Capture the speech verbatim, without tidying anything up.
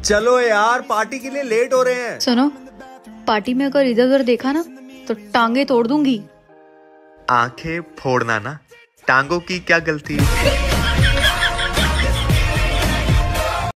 चलो यार, पार्टी के लिए लेट हो रहे हैं। सुनो, पार्टी में अगर इधर उधर देखा ना तो टांगे तोड़ दूंगी। आंखें फोड़ना ना, टांगों की क्या गलती।